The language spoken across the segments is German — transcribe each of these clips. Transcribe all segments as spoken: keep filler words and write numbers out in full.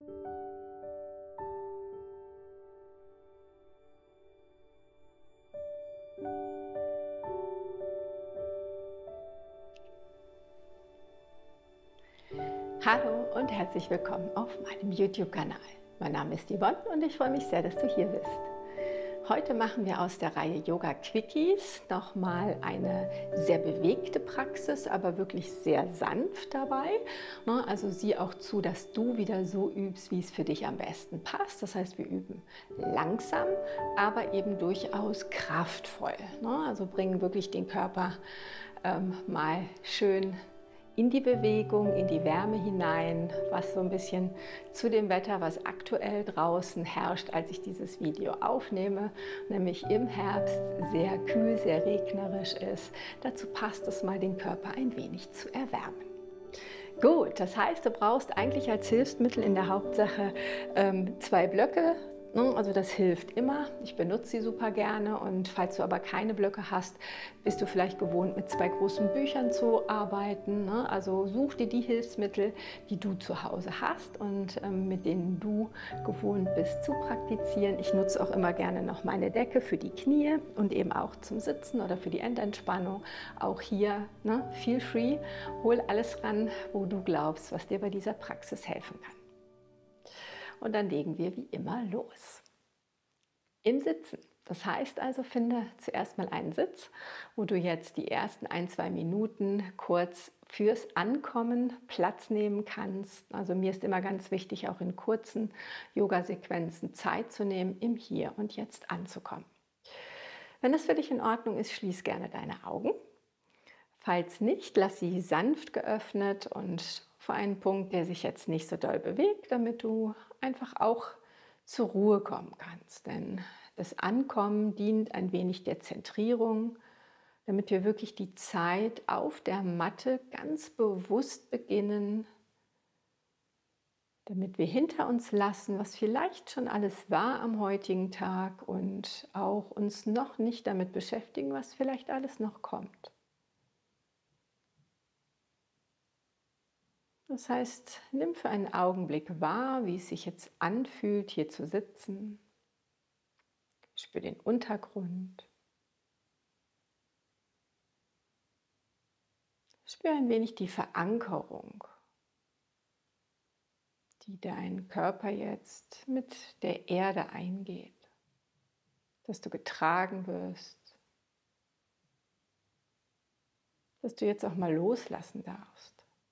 Hallo und herzlich willkommen auf meinem YouTube-Kanal. Mein Name ist Yvonne und ich freue mich sehr, dass du hier bist. Heute machen wir aus der Reihe Yoga Quickies nochmal eine sehr bewegte Praxis, aber wirklich sehr sanft dabei. Also sieh auch zu, dass du wieder so übst, wie es für dich am besten passt. Das heißt, wir üben langsam, aber eben durchaus kraftvoll. Also bringen wirklich den Körper ähm, mal schön in die Bewegung, in die Wärme hinein, was so ein bisschen zu dem Wetter, was aktuell draußen herrscht, als ich dieses Video aufnehme, nämlich im Herbst sehr kühl, sehr regnerisch ist. Dazu passt es mal, den Körper ein wenig zu erwärmen. Gut, das heißt, du brauchst eigentlich als Hilfsmittel in der Hauptsache ähm, zwei Blöcke. Also das hilft immer, ich benutze sie super gerne, und falls du aber keine Blöcke hast, bist du vielleicht gewohnt, mit zwei großen Büchern zu arbeiten. Also such dir die Hilfsmittel, die du zu Hause hast und mit denen du gewohnt bist zu praktizieren. Ich nutze auch immer gerne noch meine Decke für die Knie und eben auch zum Sitzen oder für die Endentspannung. Auch hier, ne, feel free, hol alles ran, wo du glaubst, was dir bei dieser Praxis helfen kann. Und dann legen wir wie immer los. Im Sitzen. Das heißt also, finde zuerst mal einen Sitz, wo du jetzt die ersten ein, zwei Minuten kurz fürs Ankommen Platz nehmen kannst. Also mir ist immer ganz wichtig, auch in kurzen Yoga-Sequenzen Zeit zu nehmen, im Hier und Jetzt anzukommen. Wenn das für dich in Ordnung ist, schließ gerne deine Augen. Falls nicht, lass sie sanft geöffnet und vor einen Punkt, der sich jetzt nicht so doll bewegt, damit du einfach auch zur Ruhe kommen kannst. Denn das Ankommen dient ein wenig der Zentrierung, damit wir wirklich die Zeit auf der Matte ganz bewusst beginnen, damit wir hinter uns lassen, was vielleicht schon alles war am heutigen Tag, und auch uns noch nicht damit beschäftigen, was vielleicht alles noch kommt. Das heißt, nimm für einen Augenblick wahr, wie es sich jetzt anfühlt, hier zu sitzen. Spür den Untergrund. Spür ein wenig die Verankerung, die dein Körper jetzt mit der Erde eingeht. Dass du getragen wirst. Dass du jetzt auch mal loslassen darfst.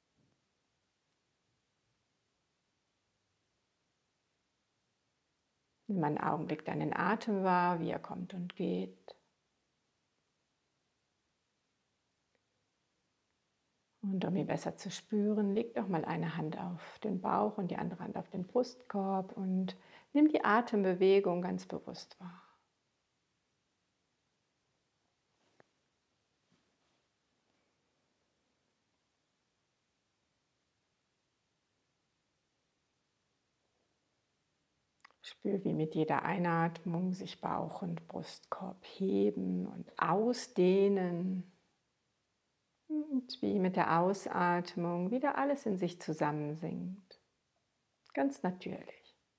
Nimm einen Augenblick deinen Atem wahr, wie er kommt und geht. Und um ihn besser zu spüren, leg doch mal eine Hand auf den Bauch und die andere Hand auf den Brustkorb und nimm die Atembewegung ganz bewusst wahr. Spür, wie mit jeder Einatmung sich Bauch und Brustkorb heben und ausdehnen. Und wie mit der Ausatmung wieder alles in sich zusammensinkt. Ganz natürlich.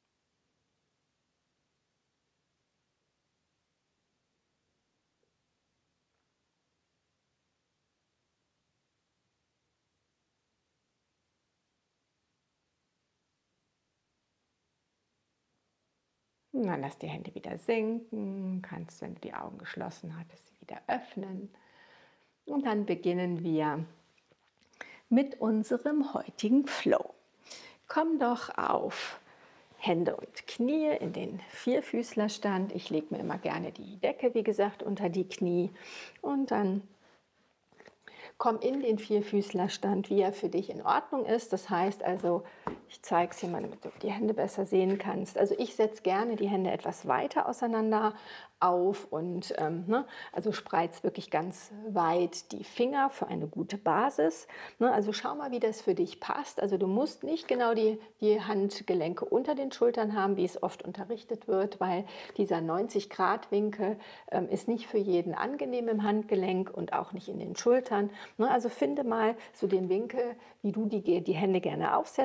Und dann lass die Hände wieder sinken, kannst, wenn du die Augen geschlossen hattest, sie wieder öffnen. Und dann beginnen wir mit unserem heutigen Flow. Komm doch auf Hände und Knie in den Vierfüßlerstand. Ich lege mir immer gerne die Decke, wie gesagt, unter die Knie. Und dann komm in den Vierfüßlerstand, wie er für dich in Ordnung ist. Das heißt also, ich zeige es hier mal, damit du die Hände besser sehen kannst. Also ich setze gerne die Hände etwas weiter auseinander auf und ähm, ne, also spreiz wirklich ganz weit die Finger für eine gute Basis. Ne, also schau mal, wie das für dich passt. Also du musst nicht genau die, die Handgelenke unter den Schultern haben, wie es oft unterrichtet wird, weil dieser neunzig Grad Winkel ähm, ist nicht für jeden angenehm im Handgelenk und auch nicht in den Schultern. Ne, also finde mal so den Winkel, wie du die, die Hände gerne aufsetzen möchtest.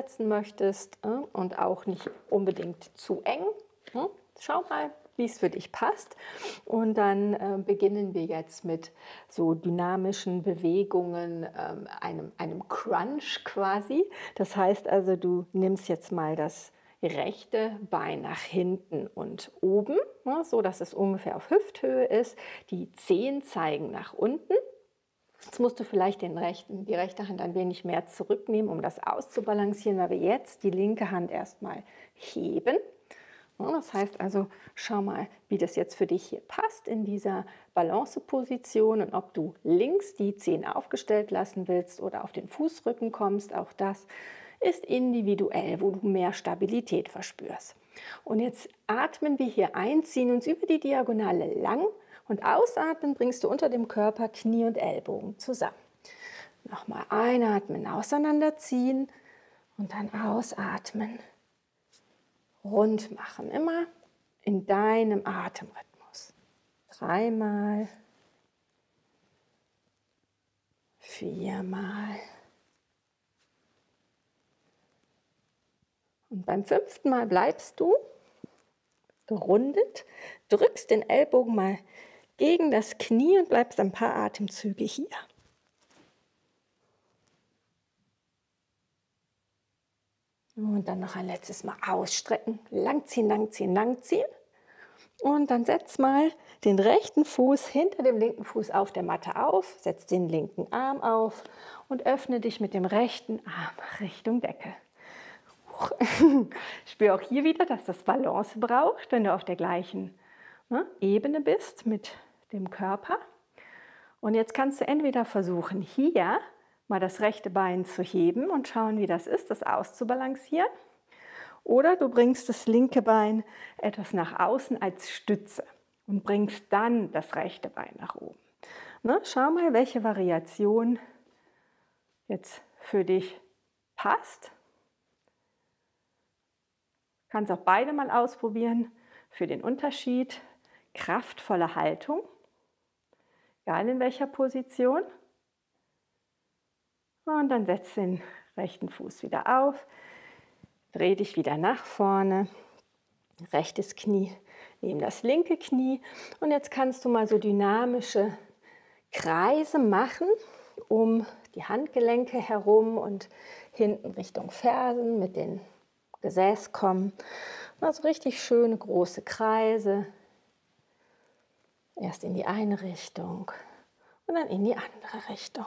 möchtest äh, und auch nicht unbedingt zu eng. Hm? Schau mal, wie es für dich passt. Und dann äh, beginnen wir jetzt mit so dynamischen Bewegungen, ähm, einem, einem Crunch quasi. Das heißt also, du nimmst jetzt mal das rechte Bein nach hinten und oben, ne, so dass es ungefähr auf Hüfthöhe ist. Die Zehen zeigen nach unten. Jetzt musst du vielleicht den rechten, die rechte Hand ein wenig mehr zurücknehmen, um das auszubalancieren, weil wir jetzt die linke Hand erstmal heben. Das heißt also, schau mal, wie das jetzt für dich hier passt in dieser Balanceposition und ob du links die Zehen aufgestellt lassen willst oder auf den Fußrücken kommst. Auch das ist individuell, wo du mehr Stabilität verspürst. Und jetzt atmen wir hier ein, ziehen uns über die Diagonale lang und ausatmen bringst du unter dem Körper Knie und Ellbogen zusammen. Nochmal einatmen, auseinanderziehen und dann ausatmen. Rund machen, immer in deinem Atemrhythmus. Dreimal, viermal. Und beim fünften Mal bleibst du gerundet, drückst den Ellbogen mal gegen das Knie und bleibst ein paar Atemzüge hier. Und dann noch ein letztes Mal ausstrecken, langziehen, langziehen, langziehen. Und dann setz mal den rechten Fuß hinter dem linken Fuß auf der Matte auf, setz den linken Arm auf und öffne dich mit dem rechten Arm Richtung Decke. Spür auch hier wieder, dass das Balance braucht, wenn du auf der gleichen ne, Ebene bist mit dem Körper. Und jetzt kannst du entweder versuchen, hier mal das rechte Bein zu heben und schauen, wie das ist, das auszubalancieren. Oder du bringst das linke Bein etwas nach außen als Stütze und bringst dann das rechte Bein nach oben. Ne, schau mal, welche Variation jetzt für dich passt. Du kannst auch beide mal ausprobieren für den Unterschied. Kraftvolle Haltung, egal in welcher Position. Und dann setz den rechten Fuß wieder auf, dreh dich wieder nach vorne, rechtes Knie neben das linke Knie. Und jetzt kannst du mal so dynamische Kreise machen um die Handgelenke herum und hinten Richtung Fersen mit den Gesäß kommen. Also richtig schöne große Kreise. Erst in die eine Richtung und dann in die andere Richtung.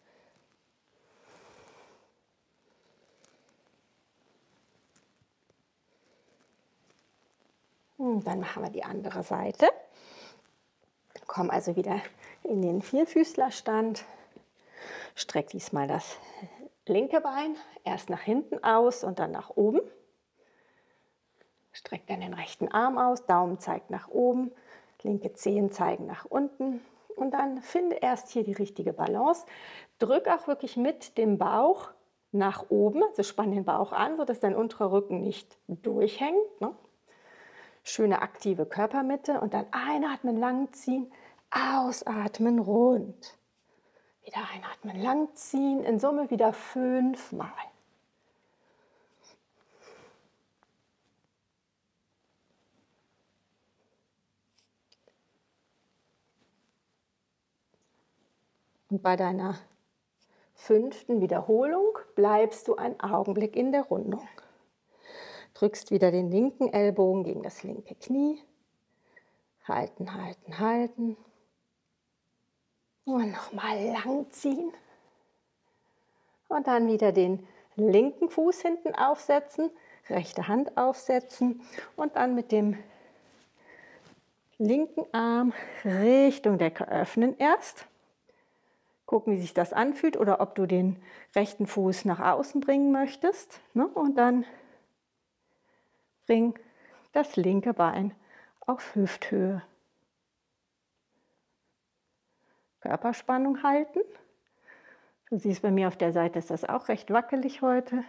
Und dann machen wir die andere Seite. Komm also wieder in den Vierfüßlerstand. Streck diesmal das linke Bein erst nach hinten aus und dann nach oben. Streck dann den rechten Arm aus, Daumen zeigt nach oben, linke Zehen zeigen nach unten. Und dann finde erst hier die richtige Balance. Drück auch wirklich mit dem Bauch nach oben, also spann den Bauch an, sodass dein unterer Rücken nicht durchhängt. Ne? Schöne aktive Körpermitte und dann einatmen, langziehen, ausatmen, rund. Wieder einatmen, langziehen, in Summe wieder fünfmal. Und bei deiner fünften Wiederholung bleibst du einen Augenblick in der Rundung. Drückst wieder den linken Ellbogen gegen das linke Knie. Halten, halten, halten. Und nochmal lang ziehen. Und dann wieder den linken Fuß hinten aufsetzen, rechte Hand aufsetzen und dann mit dem linken Arm Richtung Decke öffnen erst. Gucken, wie sich das anfühlt oder ob du den rechten Fuß nach außen bringen möchtest. Und dann bring das linke Bein auf Hüfthöhe. Körperspannung halten. Du siehst, bei mir auf der Seite ist das auch recht wackelig heute.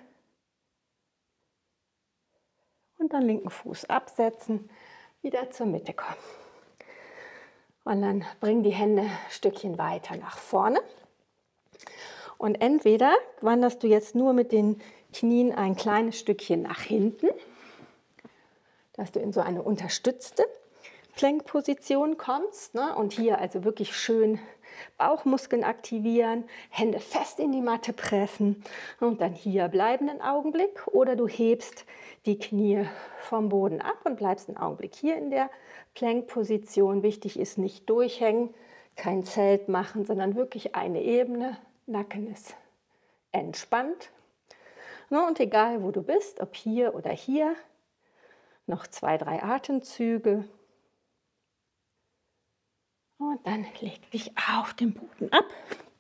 Und dann linken Fuß absetzen, wieder zur Mitte kommen. Und dann bring die Hände ein Stückchen weiter nach vorne. Und entweder wanderst du jetzt nur mit den Knien ein kleines Stückchen nach hinten, dass du in so eine unterstützte Plankposition kommst, ne? Und hier also wirklich schön Bauchmuskeln aktivieren, Hände fest in die Matte pressen und dann hier bleiben einen Augenblick oder du hebst die Knie vom Boden ab und bleibst einen Augenblick hier in der Plankposition. Wichtig ist nicht durchhängen, kein Zelt machen, sondern wirklich eine Ebene. Nacken ist entspannt. Und egal wo du bist, ob hier oder hier, noch zwei, drei Atemzüge. Und dann leg dich auf den Boden ab.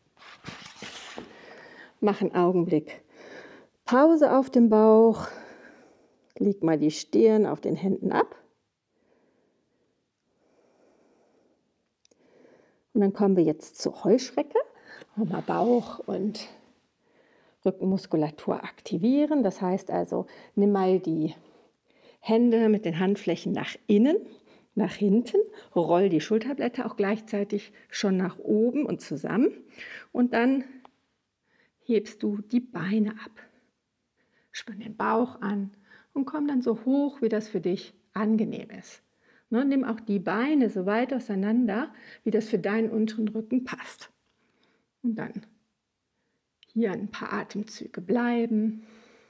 Mach einen Augenblick Pause auf dem Bauch. Leg mal die Stirn auf den Händen ab. Und dann kommen wir jetzt zur Heuschrecke. Mal Bauch und Rückenmuskulatur aktivieren. Das heißt also, nimm mal die Hände mit den Handflächen nach innen, nach hinten, roll die Schulterblätter auch gleichzeitig schon nach oben und zusammen und dann hebst du die Beine ab. Spann den Bauch an und komm dann so hoch, wie das für dich angenehm ist. Ne, nimm auch die Beine so weit auseinander, wie das für deinen unteren Rücken passt. Und dann hier ein paar Atemzüge bleiben.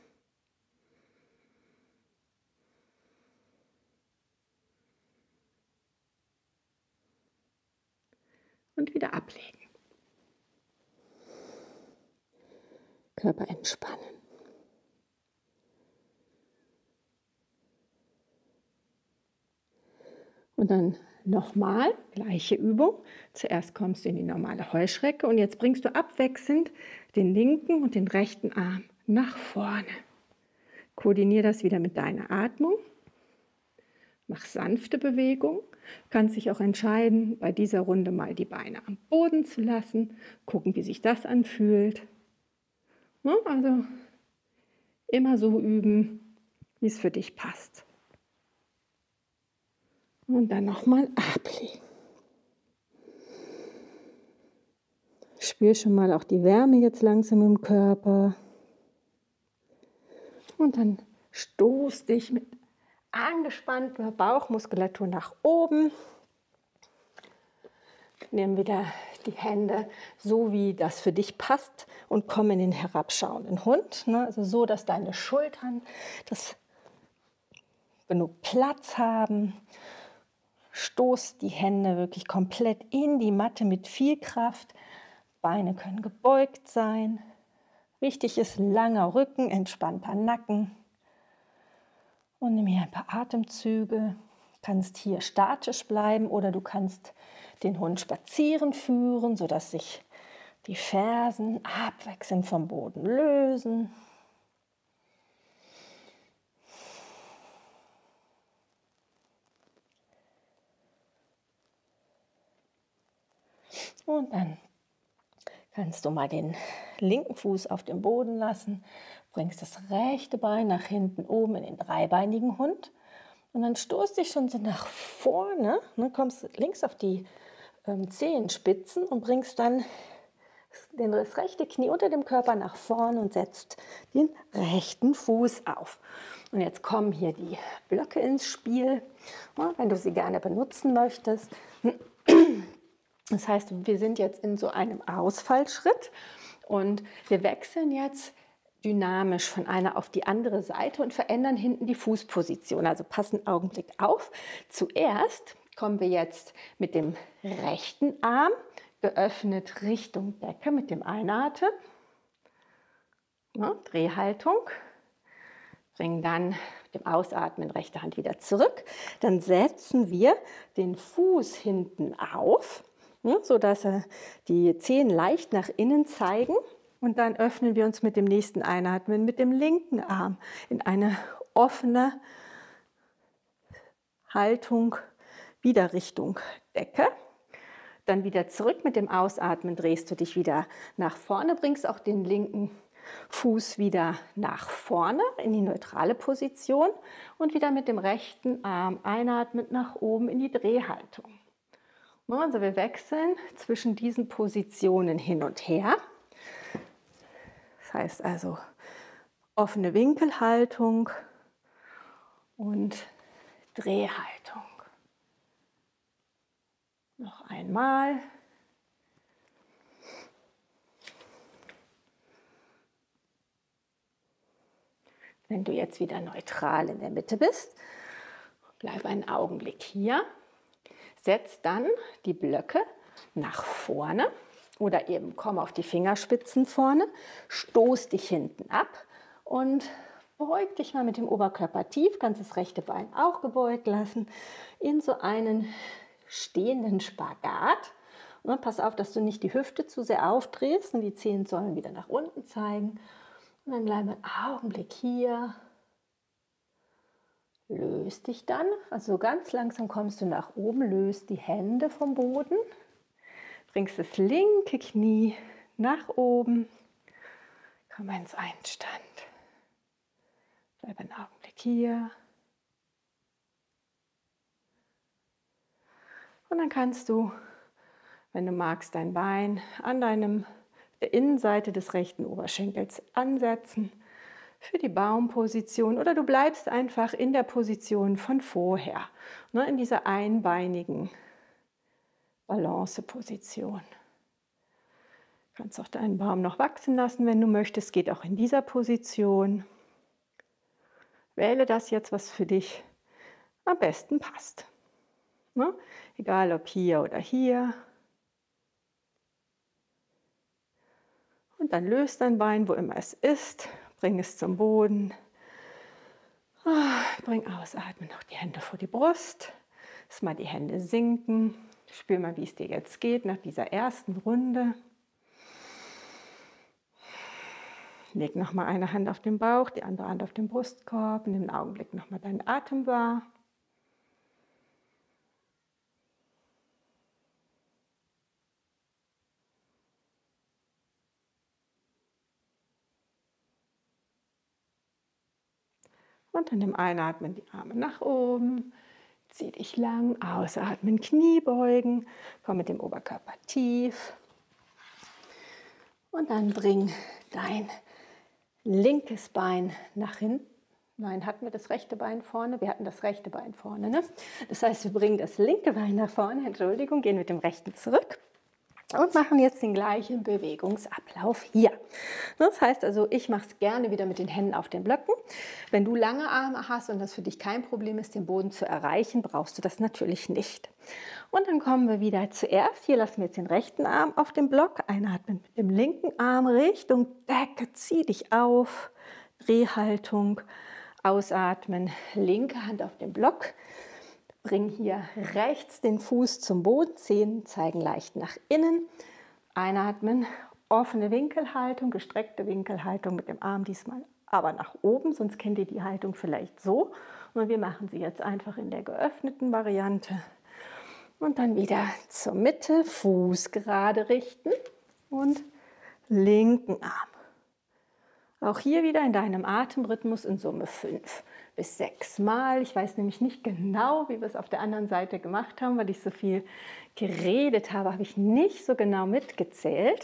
Und wieder ablegen. Körper entspannen. Und dann nochmal, gleiche Übung. Zuerst kommst du in die normale Heuschrecke und jetzt bringst du abwechselnd den linken und den rechten Arm nach vorne. Koordiniere das wieder mit deiner Atmung. Mach sanfte Bewegung. Du kannst dich auch entscheiden, bei dieser Runde mal die Beine am Boden zu lassen. Gucken, wie sich das anfühlt. Also immer so üben, wie es für dich passt. Und dann nochmal ablegen. Spür schon mal auch die Wärme jetzt langsam im Körper. Und dann stoß dich mit angespannter Bauchmuskulatur nach oben. Nimm wieder die Hände so, wie das für dich passt und komm in den herabschauenden Hund. Also so, dass deine Schultern das genug Platz haben. Stoß die Hände wirklich komplett in die Matte mit viel Kraft. Beine können gebeugt sein. Wichtig ist langer Rücken, entspannter Nacken. Und nimm hier ein paar Atemzüge. Du kannst hier statisch bleiben oder du kannst den Hund spazieren führen, sodass sich die Fersen abwechselnd vom Boden lösen. Und dann kannst du mal den linken Fuß auf den Boden lassen, bringst das rechte Bein nach hinten oben in den dreibeinigen Hund und dann stoßt dich schon so nach vorne, ne, kommst links auf die ähm, Zehenspitzen und bringst dann den, das rechte Knie unter dem Körper nach vorne und setzt den rechten Fuß auf. Und jetzt kommen hier die Blöcke ins Spiel, ja, wenn du sie gerne benutzen möchtest. Das heißt, wir sind jetzt in so einem Ausfallschritt und wir wechseln jetzt dynamisch von einer auf die andere Seite und verändern hinten die Fußposition. Also pass einen Augenblick auf. Zuerst kommen wir jetzt mit dem rechten Arm geöffnet Richtung Decke mit dem Einatmen. Ja, Drehhaltung. Bringen dann mit dem Ausatmen rechte Hand wieder zurück. Dann setzen wir den Fuß hinten auf, sodass die Zehen leicht nach innen zeigen. Und dann öffnen wir uns mit dem nächsten Einatmen mit dem linken Arm in eine offene Haltung, wieder Richtung Decke. Dann wieder zurück mit dem Ausatmen, drehst du dich wieder nach vorne, bringst auch den linken Fuß wieder nach vorne in die neutrale Position und wieder mit dem rechten Arm einatmend nach oben in die Drehhaltung. Also wir wechseln zwischen diesen Positionen hin und her. Das heißt also offene Winkelhaltung und Drehhaltung. Noch einmal. Wenn du jetzt wieder neutral in der Mitte bist, bleib einen Augenblick hier. Setz dann die Blöcke nach vorne oder eben komm auf die Fingerspitzen vorne, stoß dich hinten ab und beug dich mal mit dem Oberkörper tief, kannst das rechte Bein auch gebeugt lassen, in so einen stehenden Spagat. Und pass auf, dass du nicht die Hüfte zu sehr aufdrehst und die Zehen sollen wieder nach unten zeigen. Und dann bleib einen Augenblick hier. Löst dich dann, also ganz langsam kommst du nach oben, löst die Hände vom Boden, bringst das linke Knie nach oben, komm ins Einstand. Bleib einen Augenblick hier. Und dann kannst du, wenn du magst, dein Bein an deinem, der Innenseite des rechten Oberschenkels ansetzen für die Baumposition oder du bleibst einfach in der Position von vorher, ne, in dieser einbeinigen Balanceposition. Du kannst auch deinen Baum noch wachsen lassen, wenn du möchtest, geht auch in dieser Position. Wähle das jetzt, was für dich am besten passt. Ne? Egal ob hier oder hier. Und dann löst dein Bein, wo immer es ist. Bring es zum Boden. Bring ausatmen noch die Hände vor die Brust. Lass mal die Hände sinken. Spür mal, wie es dir jetzt geht nach dieser ersten Runde. Leg noch mal eine Hand auf den Bauch, die andere Hand auf den Brustkorb. Nimm einen Augenblick noch mal deinen Atem wahr. Und dann im Einatmen die Arme nach oben, zieh dich lang, ausatmen, Knie beugen, komm mit dem Oberkörper tief. Und dann bring dein linkes Bein nach hinten. Nein, hatten wir das rechte Bein vorne? Wir hatten das rechte Bein vorne, ne? Das heißt, wir bringen das linke Bein nach vorne, Entschuldigung, gehen mit dem rechten zurück. Und machen jetzt den gleichen Bewegungsablauf hier. Das heißt also, ich mache es gerne wieder mit den Händen auf den Blöcken. Wenn du lange Arme hast und das für dich kein Problem ist, den Boden zu erreichen, brauchst du das natürlich nicht. Und dann kommen wir wieder zuerst. Hier lassen wir jetzt den rechten Arm auf dem Block. Einatmen mit dem linken Arm Richtung Decke. Zieh dich auf. Drehhaltung. Ausatmen. Linke Hand auf den Block. Bring hier rechts den Fuß zum Boden, Zehen zeigen leicht nach innen. Einatmen, offene Winkelhaltung, gestreckte Winkelhaltung mit dem Arm diesmal aber nach oben, sonst kennt ihr die Haltung vielleicht so. Und wir machen sie jetzt einfach in der geöffneten Variante. Und dann wieder zur Mitte, Fuß gerade richten und linken Arm. Auch hier wieder in deinem Atemrhythmus in Summe fünf bis sechs Mal. Ich weiß nämlich nicht genau, wie wir es auf der anderen Seite gemacht haben, weil ich so viel geredet habe, habe ich nicht so genau mitgezählt.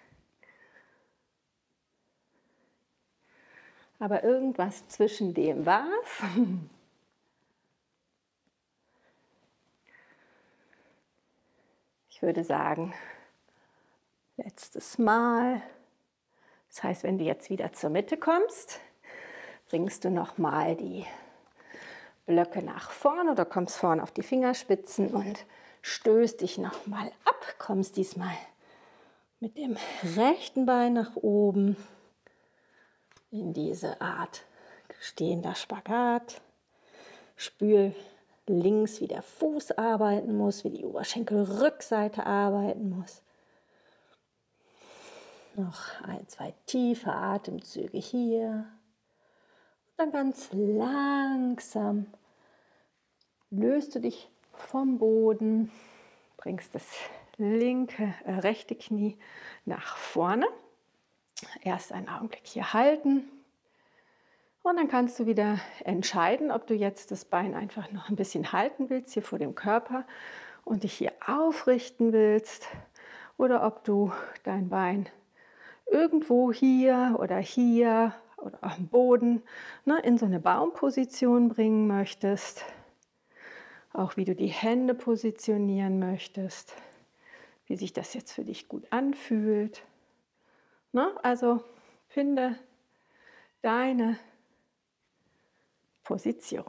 Aber irgendwas zwischen dem war es. Ich würde sagen, letztes Mal. Das heißt, wenn du jetzt wieder zur Mitte kommst, bringst du nochmal die Blöcke nach vorne oder kommst vorne auf die Fingerspitzen und stößt dich nochmal ab. Kommst diesmal mit dem rechten Bein nach oben in diese Art stehender Spagat. Spür links, wie der Fuß arbeiten muss, wie die Oberschenkelrückseite arbeiten muss. Noch ein, zwei tiefe Atemzüge hier. Dann ganz langsam löst du dich vom Boden, bringst das linke, äh, rechte Knie nach vorne. Erst einen Augenblick hier halten und dann kannst du wieder entscheiden, ob du jetzt das Bein einfach noch ein bisschen halten willst hier vor dem Körper und dich hier aufrichten willst oder ob du dein Bein irgendwo hier oder hier oder am Boden, ne, in so eine Baumposition bringen möchtest. Auch wie du die Hände positionieren möchtest, wie sich das jetzt für dich gut anfühlt. Ne? Also finde deine Position.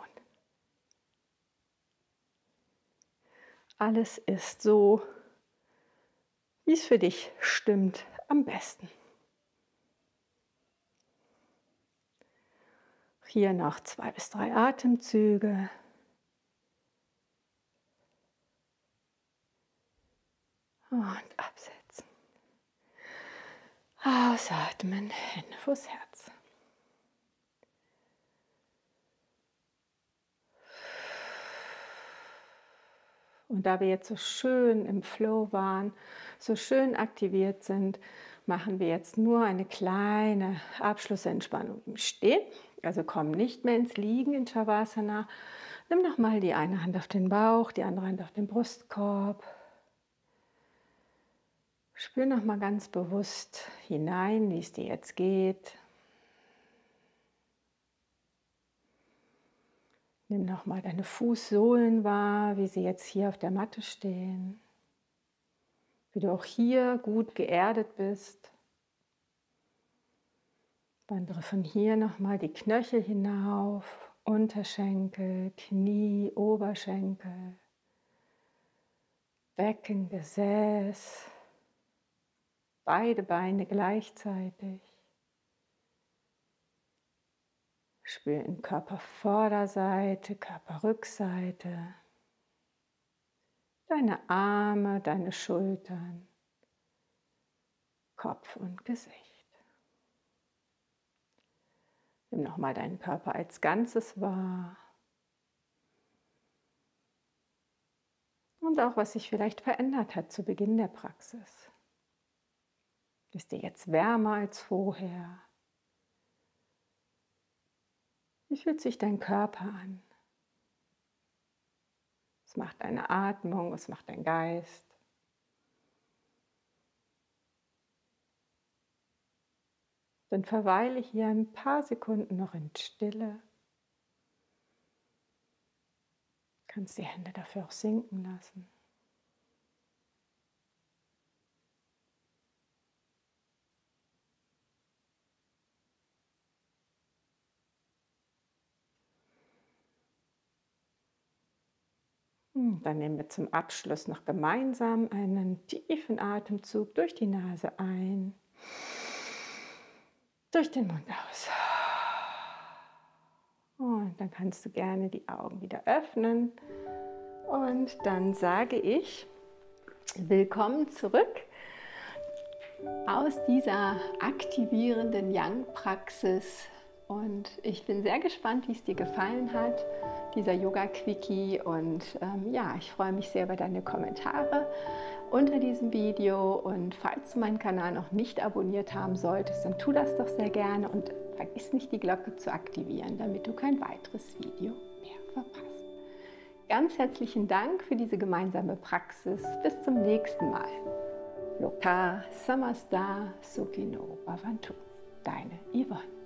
Alles ist so, wie es für dich stimmt, am besten. Hier noch zwei bis drei Atemzüge. Und absetzen. Ausatmen, Hände vors Herz. Und da wir jetzt so schön im Flow waren, so schön aktiviert sind, machen wir jetzt nur eine kleine Abschlussentspannung im Stehen. Also komm nicht mehr ins Liegen in Shavasana. Nimm nochmal die eine Hand auf den Bauch, die andere Hand auf den Brustkorb. Spür nochmal ganz bewusst hinein, wie es dir jetzt geht. Nimm nochmal deine Fußsohlen wahr, wie sie jetzt hier auf der Matte stehen. Wie du auch hier gut geerdet bist. Wandere von hier nochmal die Knöchel hinauf, Unterschenkel, Knie, Oberschenkel, Becken, Gesäß, beide Beine gleichzeitig. Spür in Körpervorderseite, Körperrückseite, deine Arme, deine Schultern, Kopf und Gesicht. Nimm nochmal deinen Körper als Ganzes wahr. Und auch, was sich vielleicht verändert hat zu Beginn der Praxis. Ist dir jetzt wärmer als vorher? Wie fühlt sich dein Körper an? Was macht deine Atmung? Was macht dein Geist? Dann verweile hier ein paar Sekunden noch in Stille. Du kannst die Hände dafür auch sinken lassen. Dann nehmen wir zum Abschluss noch gemeinsam einen tiefen Atemzug durch die Nase ein, durch den Mund aus. Und dann kannst du gerne die Augen wieder öffnen. Und dann sage ich, willkommen zurück aus dieser aktivierenden Yang-Praxis. Und ich bin sehr gespannt, wie es dir gefallen hat, dieser Yoga-Quickie. Und ähm, ja, ich freue mich sehr über deine Kommentare unter diesem Video. Und falls du meinen Kanal noch nicht abonniert haben solltest, dann tu das doch sehr gerne und vergiss nicht, die Glocke zu aktivieren, damit du kein weiteres Video mehr verpasst. Ganz herzlichen Dank für diese gemeinsame Praxis. Bis zum nächsten Mal. Loka Samasta Sukhino Bhavantu. Deine Yvonne.